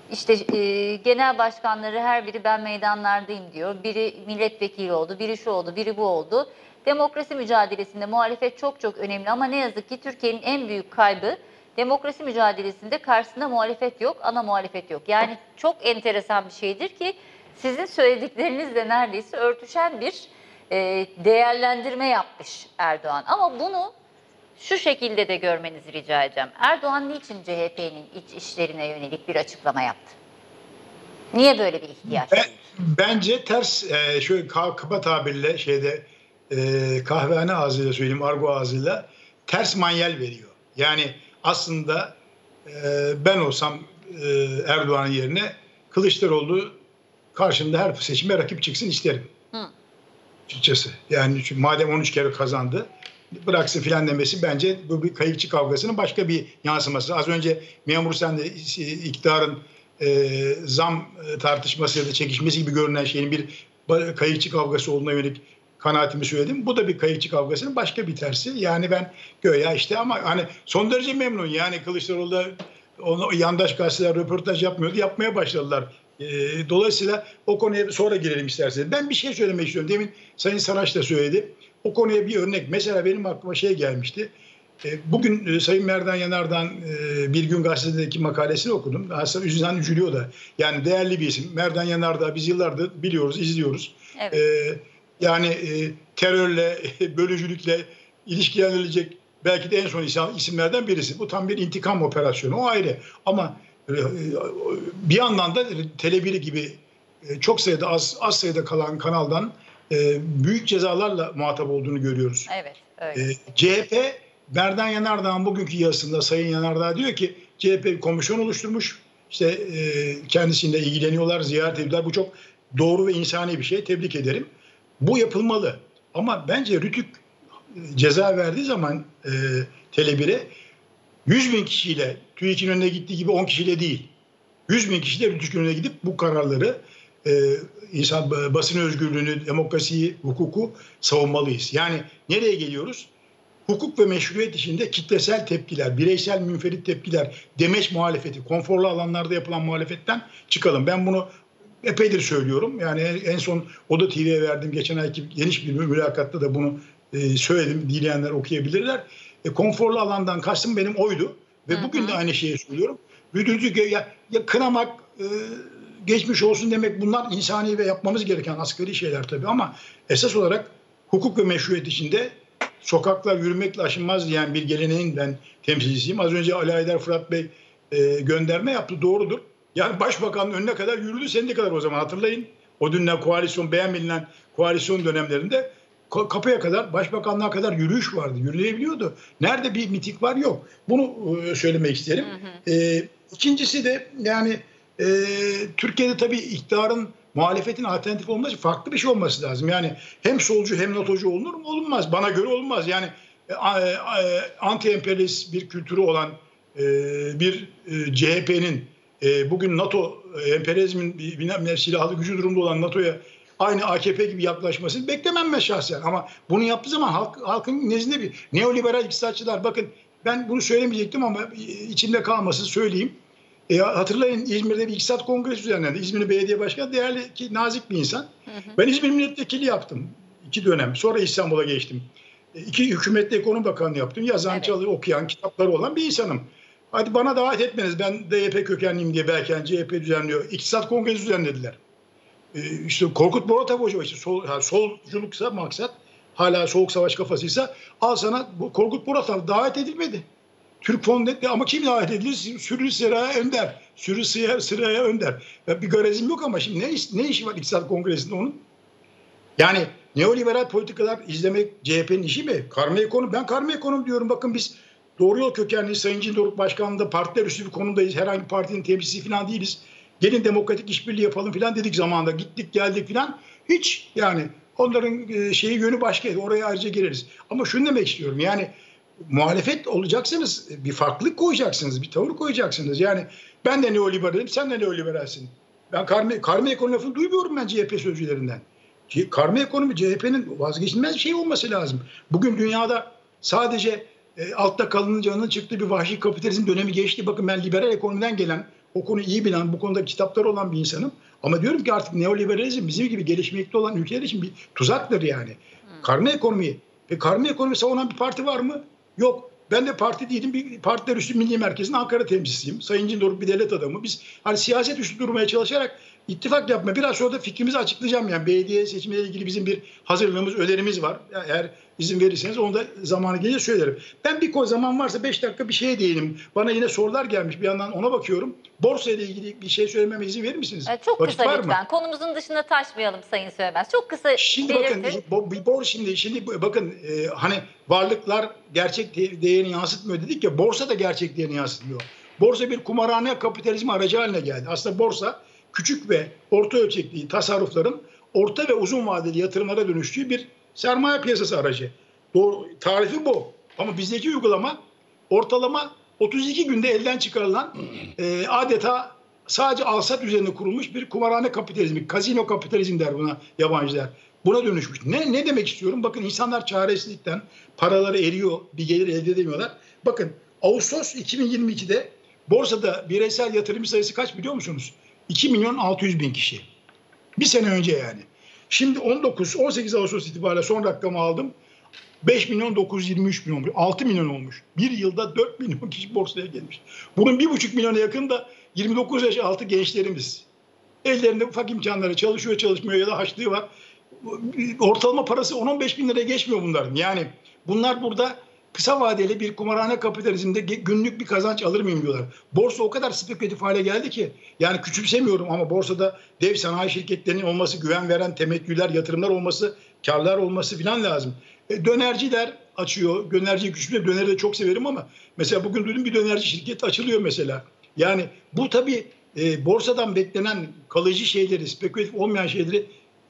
İşte genel başkanları her biri ben meydanlardayım diyor. Biri milletvekili oldu, biri şu oldu, biri bu oldu. Demokrasi mücadelesinde muhalefet çok çok önemli ama ne yazık ki Türkiye'nin en büyük kaybı demokrasi mücadelesinde karşısında muhalefet yok, ana muhalefet yok. Yani çok enteresan bir şeydir ki sizin söylediklerinizle neredeyse örtüşen bir değerlendirme yapmış Erdoğan. Ama bunu şu şekilde de görmenizi rica edeceğim. Erdoğan niçin CHP'nin iç işlerine yönelik bir açıklama yaptı? Niye böyle bir ihtiyaç duydu? Bence ters, şöyle kaba tabirle kahvehane ağzıyla söyleyeyim, argo ağzıyla ters manyel veriyor. Yani aslında ben olsam Erdoğan'ın yerine Kılıçdaroğlu karşımda her seçime rakip çıksın isterim. Açıkçası. Yani çünkü madem 13 kere kazandı, bıraksın filan demesi bence bu bir kayıkçı kavgasının başka bir yansıması. Az önce Memur Sen de iktidarın zam tartışması ya da çekişmesi gibi görünen şeyin bir kayıkçı kavgası olduğuna yönelik kanaatimi söyledim. Bu da bir kayıkçı kavgasının başka bir tersi. Yani ben göya işte ama hani son derece memnun. Yani Kılıçdaroğlu'da onu yandaş gazeteler röportaj yapmıyordu. Yapmaya başladılar. Dolayısıyla o konuya sonra girelim isterseniz. Ben bir şey söylemek istiyorum. Demin Sayın Saraç da söyledi. O konuya bir örnek. Mesela benim aklıma şey gelmişti. Bugün Sayın Merdan Yanardağ'ın Bir Gün Gazete'deki makalesini okudum. Aslında yüzünden üzülüyor da. Yani değerli bir isim. Merdan Yanardağ biz yıllardır biliyoruz, izliyoruz. Evet. Yani terörle, bölücülükle ilişkilendirilecek belki de en son isimlerden birisi. Bu tam bir intikam operasyonu. O ayrı. Ama bir yandan da Tele1 gibi çok sayıda az sayıda kalan kanaldan büyük cezalarla muhatap olduğunu görüyoruz. Evet, öyle. CHP Merdan Yanardağ'ın bugünkü yazısında Sayın Yanardağ diyor ki CHP bir komisyon oluşturmuş. İşte kendisiyle ilgileniyorlar, ziyaret ediyorlar. Bu çok doğru ve insani bir şey. Tebrik ederim. Bu yapılmalı. Ama bence Rütük ceza verdiği zaman Tele1'e 100 bin kişiyle TÜİK'in önüne gittiği gibi 10 kişiyle değil. 100 bin kişiyle Rütük'ün önüne gidip bu kararları basın özgürlüğünü, demokrasiyi, hukuku savunmalıyız. Yani nereye geliyoruz? Hukuk ve meşruiyet içinde kitlesel tepkiler, bireysel münferit tepkiler, demeç muhalefeti, konforlu alanlarda yapılan muhalefetten çıkalım. Ben bunu epeydir söylüyorum. Yani en son Oda TV'ye verdiğim geçen ayki geniş bir mülakatta da bunu söyledim. Dileyenler okuyabilirler. Konforlu alandan kastım benim oydu. Ve bugün de aynı şeyi söylüyorum. Ya kınamak, geçmiş olsun demek bunlar insani ve yapmamız gereken asgari şeyler tabii ama esas olarak hukuk ve meşruiyet içinde sokaklar yürümekle aşınmaz diyen bir geleneğin ben temsilcisiyim. Az önce Ali Aydar Fırat Bey gönderme yaptı, doğrudur. Yani başbakanın önüne kadar yürüdü, sendika kadar o zaman hatırlayın. O dönemler koalisyon, beğenmenilen koalisyon dönemlerinde kapıya kadar, başbakanlığa kadar yürüyüş vardı, yürüyebiliyordu. Nerede bir miting var yok. Bunu söylemek isterim. İkincisi de yani Türkiye'de tabii iktidarın muhalefetin alternatif olması farklı bir şey olması lazım. Yani hem solcu hem NATO'cu olunur mu? Olunmaz. Bana göre olmaz. Yani anti-emperyalist bir kültürü olan bir CHP'nin bugün NATO emperyalizmin silahlı gücü durumda olan NATO'ya aynı AKP gibi yaklaşmasını beklemem ben şahsen. Ama bunu yaptığı zaman halkın nezdinde bir neoliberal iktisatçılar, bakın ben bunu söylemeyecektim ama içimde kalmasın söyleyeyim. Hatırlayın İzmir'de bir iktisat kongresi düzenlendi. İzmir Belediye Başkanı değerli ki nazik bir insan. Ben İzmir Milletvekili yaptım 2 dönem. Sonra İstanbul'a geçtim. 2 hükümette ekonomi bakanlığı yaptım. Yazan, okuyan, kitapları olan bir insanım. Hadi bana davet etmeniz. Ben DYP kökenliyim diye belki CHP düzenliyor. İktisat kongresi düzenlediler. İşte Korkut Boratov Hoca işte solculuksa maksat, hala soğuk savaş kafasıysa al sana Korkut Boratov davet edilmedi. Türk Fon dedi ama kim davet edilir? Sürü Sıraya Önder. Sürü Sıraya Önder. Ya bir garezim yok ama şimdi ne işi var İktisat Kongresi'nde onun? Yani neoliberal politikalar izlemek CHP'nin işi mi? Karma ekonomi. Ben karma ekonomi diyorum. Bakın biz Doğru Yol kökenli Sayın Cindoruk Başkanlığı'nda partiler üstü bir konumdayız. Herhangi bir partinin temsilcisi falan değiliz. Gelin demokratik işbirliği yapalım falan dedik zamanında. Gittik geldik falan. Hiç yani onların yönü başkaydı. Oraya ayrıca gireriz. Ama şunu demek istiyorum. Yani muhalefet olacaksanız bir farklılık koyacaksınız, bir tavır koyacaksınız. Yani ben de neoliberalim, sen de neoliberalsin. Ben karma ekonomi lafını duymuyorum ben CHP sözcülerinden. Karma ekonomi CHP'nin vazgeçilmez bir şey olması lazım. Bugün dünyada sadece altta kalıncanın çıktığı bir vahşi kapitalizm dönemi geçti. Bakın ben liberal ekonomiden gelen o konuyu iyi bilen, bu konuda kitapları olan bir insanım. Ama diyorum ki artık neoliberalizm bizim gibi gelişmekte olan ülkeler için bir tuzaktır yani. Karma ekonomi. Karma ekonomi savunan bir parti var mı? Yok. Ben de parti değilim. Bir Partiler Üstü Milli Merkezi'nin Ankara temsilcisiyim. Sayın Cindoruk bir devlet adamı. Biz hani siyaset üstü durmaya çalışarak ittifak yapma. Biraz sonra da fikrimizi açıklayacağım. Yani belediye seçimiyle ilgili bizim bir hazırlığımız, önerimiz var. Yani eğer izin verirseniz onu da zamanı gelince söylerim. Ben bir zaman varsa 5 dakika bir şeye değinim. Bana yine sorular gelmiş. Bir yandan ona bakıyorum. Borsa ile ilgili bir şey söylememe izin verir misiniz? Çok Vakit kısa var lütfen. mı? Konumuzun dışına taşmayalım Sayın Söylemez. Çok kısa Şimdi belirtin. bakın şimdi bakın hani varlıklar gerçek değerini yansıtmıyor dedik ya, borsa da gerçek değerini yansıtmıyor. Borsa bir kumarhane kapitalizmi aracı haline geldi. Aslında borsa küçük ve orta ölçekli tasarrufların orta ve uzun vadeli yatırımlara dönüştüğü bir sermaye piyasası aracı. Doğru, tarifi bu. Ama bizdeki uygulama ortalama 32 günde elden çıkarılan adeta sadece alsat üzerine kurulmuş bir kumarhane kapitalizmi, kazino kapitalizm der buna yabancılar. Buna dönüşmüş. Ne demek istiyorum? Bakın insanlar çaresizlikten paraları eriyor, bir gelir elde edemiyorlar. Bakın Ağustos 2022'de borsada bireysel yatırımcı sayısı kaç biliyor musunuz? 2.600.000 kişi. Bir sene önce yani. Şimdi 18 Ağustos itibariyle son rakamı aldım. 5.923.000 olmuş. 6 milyon olmuş. Bir yılda 4 milyon kişi borsaya gelmiş. Bunun 1,5 milyona yakın da 29 yaş altı gençlerimiz. Ellerinde ufak imkanları, çalışıyor çalışmıyor ya da harçlığı var. Ortalama parası 10-15 bin liraya geçmiyor bunların. Yani bunlar burada kısa vadeli bir kumarhane kapitalizminde günlük bir kazanç alır mıyım diyorlar. Borsa o kadar spekülatif hale geldi ki, yani küçümsemiyorum ama borsada dev sanayi şirketlerinin olması, güven veren temettüler, yatırımlar olması, karlar olması filan lazım. Dönerciler açıyor. Dönerciyi küçümsemiyorum. Döneri de çok severim ama mesela bugün duydum bir dönerci şirketi açılıyor mesela. Yani bu tabii borsadan beklenen kalıcı şeyleri, spekülatif olmayan şeyleri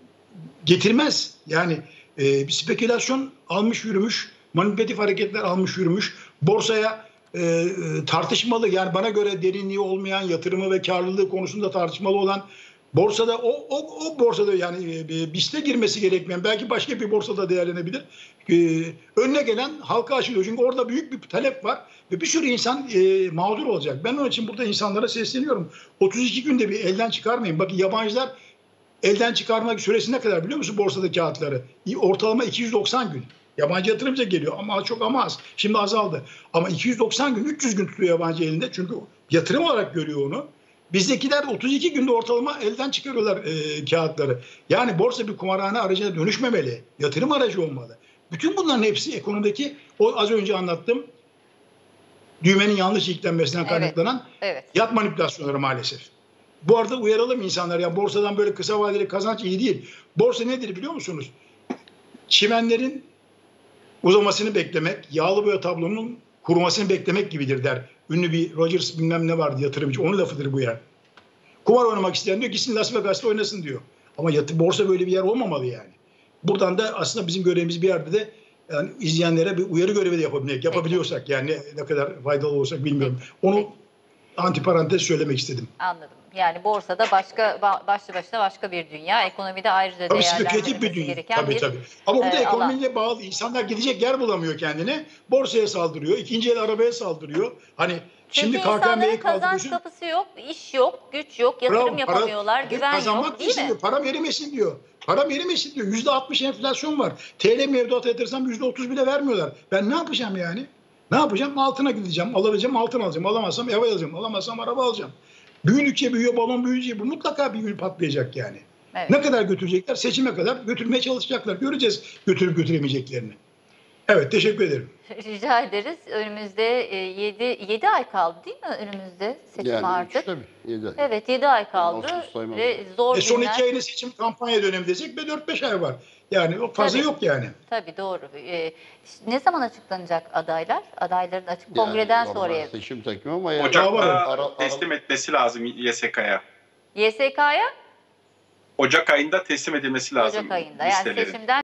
getirmez. Yani bir spekülasyon almış yürümüş, manipülatif hareketler almış yürümüş. Borsaya tartışmalı, yani bana göre derinliği olmayan, yatırımı ve karlılığı konusunda tartışmalı olan, borsada o borsada yani BIST'e girmesi gerekmeyen, belki başka bir borsada değerlenebilir. Önüne gelen halka açılıyor. Çünkü orada büyük bir talep var ve bir sürü insan mağdur olacak. Ben onun için burada insanlara sesleniyorum. 32 günde bir elden çıkarmayın. Bakın yabancılar elden çıkarmak süresi ne kadar biliyor musun borsadaki kağıtları? Ortalama 290 gün. Yabancı yatırımcı geliyor ama çok ama az. Şimdi azaldı. Ama 290 gün, 300 gün tutuyor yabancı elinde. Çünkü yatırım olarak görüyor onu. Bizdekiler 32 günde ortalama elden çıkarıyorlar kağıtları. Yani borsa bir kumarhane aracına dönüşmemeli. Yatırım aracı olmalı. Bütün bunların hepsi ekonomideki o az önce anlattığım düğmenin yanlış yüklenmesinden kaynaklanan yat manipülasyonları maalesef. Bu arada uyaralım insanlar, ya borsadan böyle kısa vadeli kazanç iyi değil. Borsa nedir biliyor musunuz? Çimenlerin uzamasını beklemek, yağlı boya tablonun kurumasını beklemek gibidir der. Ünlü bir Rogers bilmem ne vardı yatırımcı. Onun lafıdır bu ya. Kumar oynamak isteyen diyor gitsin Las Vegas'ta oynasın diyor. Ama borsa böyle bir yer olmamalı yani. Buradan da aslında bizim görevimiz bir yerde de yani izleyenlere bir uyarı görevi de yapabilmek. Yapabiliyorsak yani ne kadar faydalı olursak bilmiyorum. Onu antiparantez söylemek istedim. Anladım. Yani borsada başlı başına başka bir dünya, ekonomide ayrıca değerlendirilmesi gereken tabii. Ama bu da ekonomiyle bağlı. İnsanlar gidecek yer bulamıyor kendine. Borsaya saldırıyor. İkinci el arabaya saldırıyor. Hani çünkü şimdi insanların kazanç kapısı yok, iş yok, güç yok, yatırım yapamıyorlar, güven yok, değil mi? Param erimesin diyor. Param erimesin diyor. %60 enflasyon var. TL mevduata yatırsam %30 bile vermiyorlar. Ben ne yapacağım yani? Ne yapacağım? Altına gideceğim. Alabileceğim altın alacağım. Alamazsam ev alacağım. Alamazsam araba alacağım. Büyüdükçe büyüyor, balon büyüyecek. Bu mutlaka bir gün patlayacak yani. Evet. Ne kadar götürecekler? Seçime kadar götürmeye çalışacaklar. Göreceğiz götürüp götüremeyeceklerini. Evet, teşekkür ederim. Rica ederiz. Önümüzde 7 ay kaldı değil mi önümüzde seçim yani artık? Tabii 7 ay. Evet 7 ay kaldı ve zor günler. Son 2 ayını seçim kampanya dönemi desek ve 4-5 ay var. Yani o fazla yok yani. Tabii doğru. Ne zaman açıklanacak adaylar? Adayların açık kongreden sonraya. Seçim takvimi ama yani Ocak'ta teslim etmesi lazım YSK'ya. YSK'ya? Ocak ayında teslim edilmesi lazım. Ocak ayında. Yani seçimden